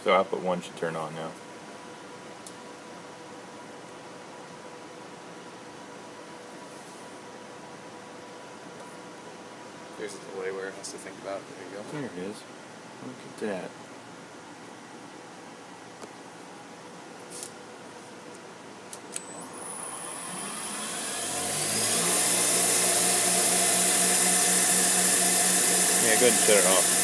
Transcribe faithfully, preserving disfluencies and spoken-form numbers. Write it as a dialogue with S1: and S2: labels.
S1: So output one should turn on now.
S2: There's a delay where it has to think about it. There you go.
S1: There it is. Look at that. Yeah, go ahead and shut it off.